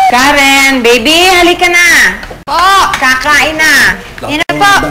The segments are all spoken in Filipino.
Karen, baby, halika na. Po, kakain na. Yan na po.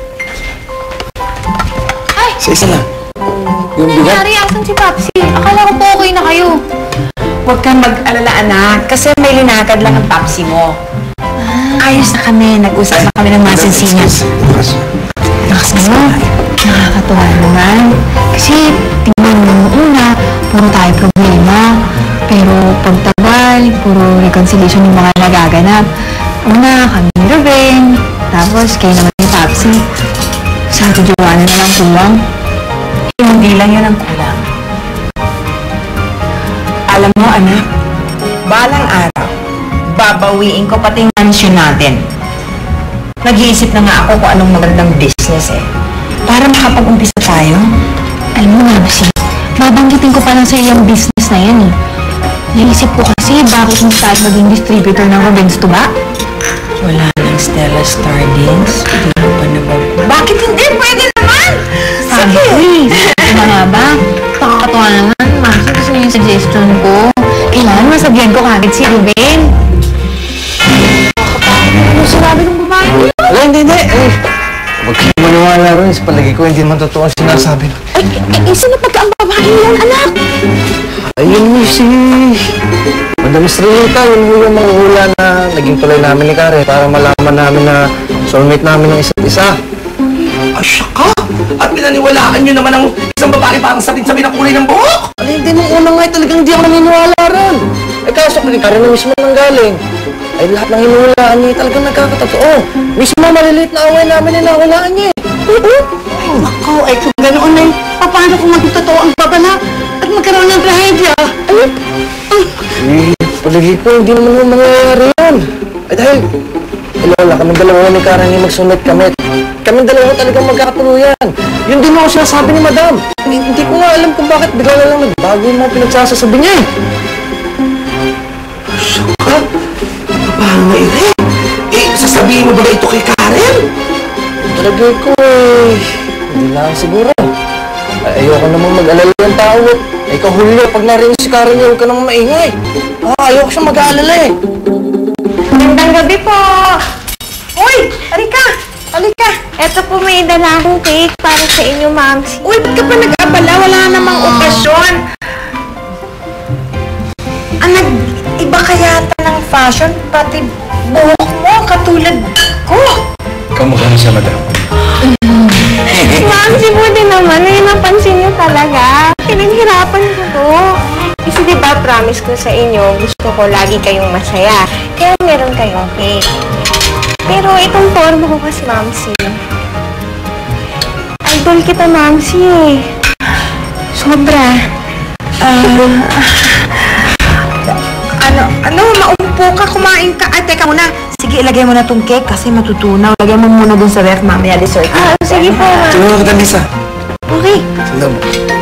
Ay! Sa isa lang. Yung bigat. Nangyari, asan si Papsi? Akala ko po okay na kayo. Huwag kang mag-alala, anak. Kasi may linakad lang ang Papsi mo. Ayos na kami. Nag-usap na kami ng mga sinsinyas. Nakas mo, nakakatuwa naman. Kasi, tingnan mo nung una, puro tayo problema. Pero pagtagal, puro reconciliation yung mga nagaganap. Una, kami ni Ruben. Tapos, kayo naman ni Papsi. Sa ating Joanna na lang kulang. Hindi lang yun ang kulang. Alam mo, anak, balang araw, babawiin ko pati yung mansion natin. Nag-iisip na nga ako kung anong magandang business para makapag-umpisa tayo. Alam mo, Mamsi, babanggitin ko pa lang sa iyong business na yan eh. Naisip ko kasi bakit hindi tayo maging distributor ng Ruben's tuba? Wala ng Stella Stardings. Hindi mo pa nabago. Bakit hindi? Pwede naman! Sabi ko eh. Ano nga ba? Nakakatawa naman. Mamsi, gusto niyo yung suggestion ko. Kailangan masabihan ko kagad si Ruben. Ano sinabi ng babae niyo? Wala, hindi. Huwag kang maniwala rin. Sa palagi ko, hindi naman totoo ang sinasabi. Sino pagka ang babae yan, anak? Ayun mo si... Madam Estrellita, yun mo yung mga hula na naging tulay namin ni Karen para malaman namin na soulmate namin ng isa't isa. Asya ka! At pinaniwalaan nyo naman ang isang babae parang sabi ng kulay ng buhok! Hindi nung unang nga talagang di ako naniniwala ron. Kaso kung Karen na mismo nang galing. Ay lahat ng hinuhulaan niya talagang nagkakatotoo. Mismo maliliit na away namin na nahulaan niya Ako, ay kung ganoon na paano kung magtotoo ang babala at magkaroon ng trahedya? Palagi ko, hindi naman yung mangyayari yun. Ay dahil, Lola, kami dalawa ni Karen yung magsulit kami. Kami dalawa talagang magkakatuluyan. Yun din ako sinasabi ni Madam. Hindi ko nga alam kung bakit bigla na lang nagbago yung mga pinagsasasabi niya Saka, paano na ire? Sasabihin mo ba ito kay Karen? Talagay ko hindi lang siguro. Ayoko namang mag-alala ng tao. Ikaw Julio, pag narinig si Karen niya, huwag ka namang maingay. Ayoko siya mag-aalala Magandang gabi po! Uy! Halika! Halika! Eto po may dala akong cake para sa inyo, Mamsi. Uy, ba't ka pa nag-abala? Wala namang okasyon. Nag-iba kaya ng fashion, pati buhok mo, katulad ko. Kamukha siya, Madam. Mamsi, buti naman. Ay, napansin niyo talaga. Pinaghirapan ko to. Kasi diba, promise ko sa inyo, gusto ko lagi kayong masaya. Kaya meron kayong cake. Pero itong forma ko kasi, Mamsi. Idol kita, Mamsi eh. Sobra. Maumpo ka, kumain ka. Ay, teka muna. Sige, ilagay mo na tong cake kasi matutunaw. Lagay mo muna dun sa ref, mamaya dessert. Sige po, Mamsi. Tulungan kita, Lisa. Okay. Salam.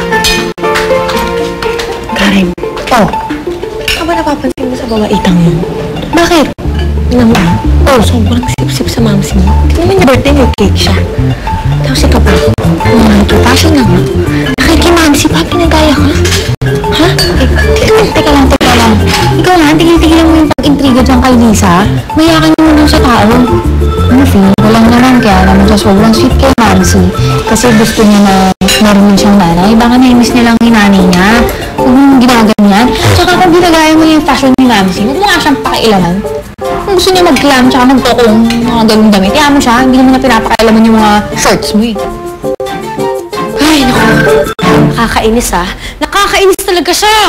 Karen. Oh. Ano ba napapansin mo sa babaitang mo? Bakit? Naman. Oh, sobrang sip-sip sa Mamsi mo. Tingnan mo niya birthday, may cake siya. Tapos ikaw pa. Fashion lang. Nakikimamsi pa, pinagaya ka. Ha? Teka lang. Ikaw lang, tigil-tigilan mo yung pag-intriga dyan kay Lisa. Mayakan mo lang sa tao. Ano, feel ko lang naman kaya naman siya sobrang sweet kay Mamsi. Kasi gusto niya na meron siyang nanay. Baka na-miss niya lang yung nanay niya. Huwag mong ginaganyan. Tsaka kung ginagaya mo yung fashion ni Mamsi, huwag mo nga siyang pakialaman. Kung gusto niya mag-glam tsaka mag-tokong mga ganung damit, kaya mo siya, hindi mo na pinapakailaman yung mga shorts mo eh. Ay, naku. Nakakainis ah. Nakakainis talaga siya.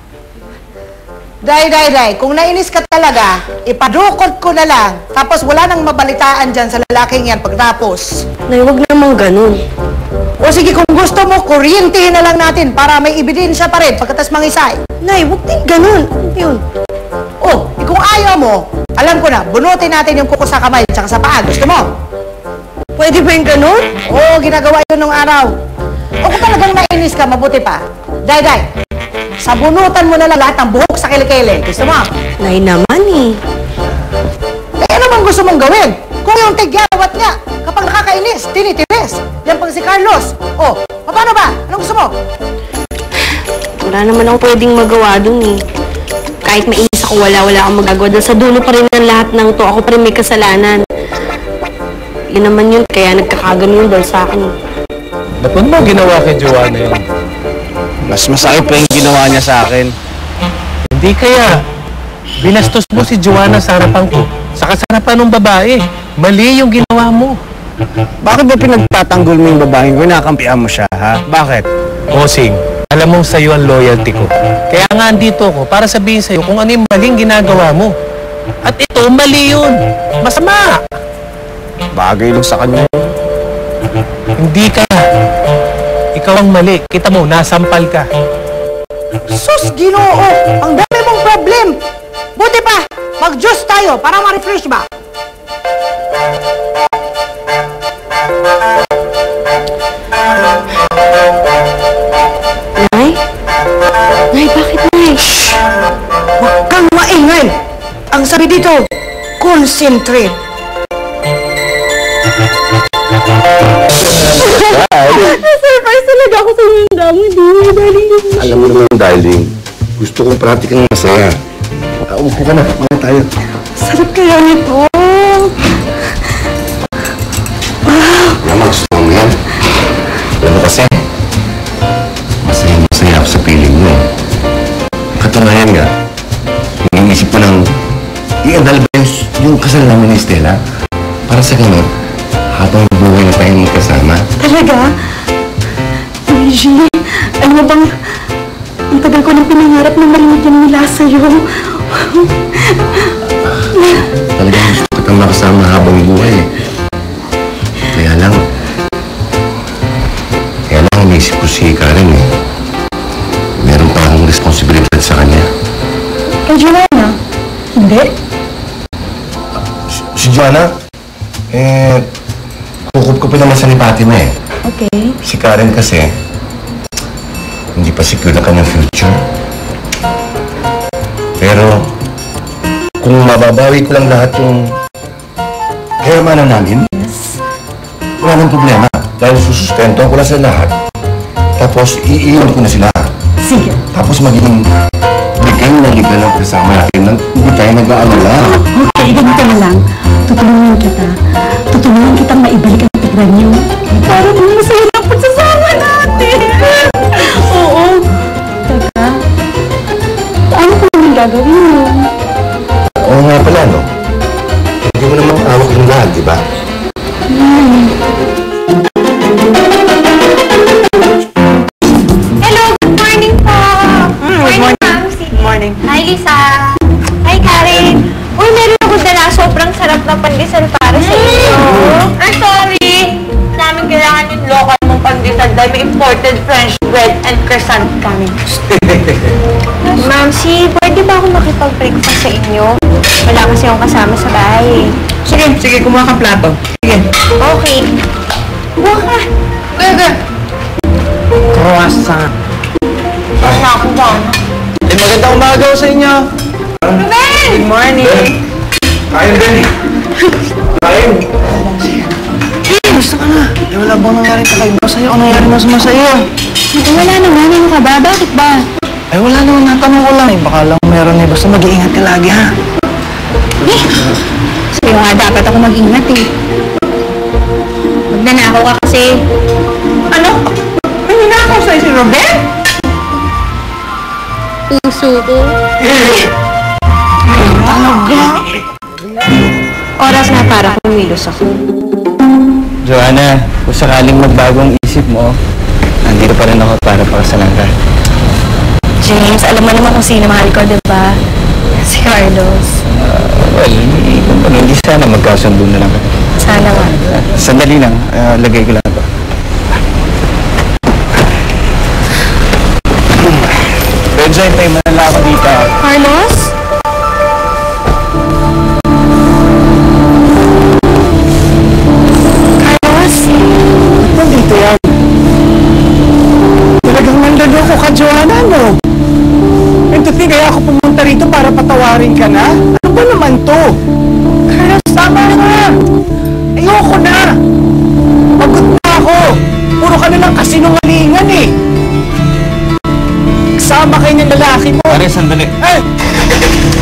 Day, kung nainis ka talaga, ipadukot ko na lang. Tapos wala nang mabalitaan dyan sa lalaking yan pagtapos. Nay, huwag namang ganun. O sige, kung gusto mo, kuryentehin na lang natin para may ebidensya pa rin pagkatas mangisay. Nay, huwag din ganun. Ano yun? O, kung ayaw mo, alam ko na, bunutin natin yung kuko sa kamay at sa paa. Gusto mo? Pwede ba yung ganun? Oo, ginagawa yun nung araw. O kung talagang nainis ka, mabuti pa. Day, sabunutan mo na lang lahat ng buhok sa kilikili. Gusto mo? Nay naman eh. Ano naman gusto mong gawin? Kung yung tigyawat niya, kapag nakakainis, tinitiris. Yan pang si Carlos. O, paano ba? Anong gusto mo? Wala naman akong pwedeng magawa dun eh. Kahit mainis Ako wala akong magagawa. Dahil sa dulo pa rin ng lahat ng to, ako pa rin may kasalanan. Yun naman yun, kaya nagkakagano yun dahil sa akin. Ba't mo ginawa kay Joanna yun? Mas masakit pa yung ginawa niya sa akin. Hindi kaya. Binastos mo si Joanna sa harapan ko. Sa kasarapan ng babae. Mali yung ginawa mo. Bakit ba pinagtatanggol mo yung babaeng ko? Nakampihan mo siya, ha? Bakit? Osing, alam mong sa'yo ang loyalty ko. Kaya nga andito ko para sabihin sa'yo kung ano yung maling ginagawa mo. At ito, mali yun. Masama. Bagay lang sa kanya. Hindi ka. Ikaw ang mali. Kita mo, nasampal ka. Sus, Ginoo! Ang dami mong problem! Buti pa, mag-juice tayo para ma-refresh ba? Nay? Nay, bakit, Nay? Huwag kang maingay! Ang sabi dito, concentrate! Surprise talaga ako sa mga damo, darling. Alam mo naman, darling, gusto kong pratikang masaya. Makaupo ka na, mga tayo. Sarap kaya nito. Naman, gusto mo yan. Alam mo kasi, masaya ako sa piling mo. Katunayan nga, iniisip ko ng i-andal ba yung kasal namin ni Stella? Para sa ganun, habang buhay na tayong magkasama. Talaga? Luigi, alam mo bang ang tagal ko nang pinangarap na marinig yan mula sa'yo. Talagang gusto kitang makasama habang buhay. Kaya lang iniisip ko si Karen eh. Meron pa akong responsibilidad sa kanya. Kay Joanna? Hindi? Si Joanna? Kukup ko pa naman sa ni Fatima eh. Okay. Si Karen kasi, hindi pa secure ang kanyang future. Pero, kung mababawi ko lang lahat yung kayamanan namin, wala nang problema. Dahil susustento ko lang sa lahat. Tapos, iiwan ko na sila. Sige. Tapos magiging bigay na liga lang kasama natin nang hindi tayo nag-aalala. Okay, ganito na lang. Tutulungan kita. Tutulungan kitang maibalik ang tigran niyo. Para kung masaya na ang pagsasama natin. Oo. Teka. Ano ko naman gagawin mo? Oo nga pala, no? Hindi mo naman awak yung lahat, di ba? Hello, good morning po. Good morning, ma'am. Good morning. Hi, Lisa. Hi, Karen. Uy, meron ako dala. Sobrang sarap na pandesal para sa inyo. I'm sorry. Namin kailangan yung local mong pandesal dahil may imported French bread and croissant kami. Ma'am, pwede ba ako makipag-breakfast sa inyo? Wala kasi akong kasama sa bahay. Sige, kumuha kang plato. Sige. Okay. Buha ka. Croissant. Wala ako ba? Magandang umaga sa inyo. Ruben! Good morning. Kain, Benny. Kain. Gusto ka na. Wala bang nangyari kakaiba sa'yo? Ano nangyari mo sa iyo? Wala naman. Ano ka ba? Bakit ba? Ay, wala naman. Natanong ko lang. Baka lang meron eh. Basta mag-iingat ka lagi, ha? Sa'yo nga dapat ako mag-ingat eh. Magnanakaw ka kasi. Ano? May ninakaw sa'yo si Ruben? Puso ko. Talaga? Oras na para kumilos ako. Joanna, kung sakaling magbagong isip mo, nandito pa rin ako para pakasalan ka. James, alam mo naman kung sino mahal ko, diba? Si Carlos. Hindi sana magkasundo na lang ka. Sana nga. Sandali lang, lagay ko lang ito. Benjamin, may manala ako dito. Carlos? Carlos? Nandito yan. Talagang nandalo ko ka, Joanna, no? And to think, kaya ako pumunta rito para patawarin ka na? Ano ba naman to? Carlos, tama na! Ayoko na! Pagod na ako! Puro ka na lang kasinungalingan eh! Kasama kayo ng lalaki mo! Pare, sandali. Eh!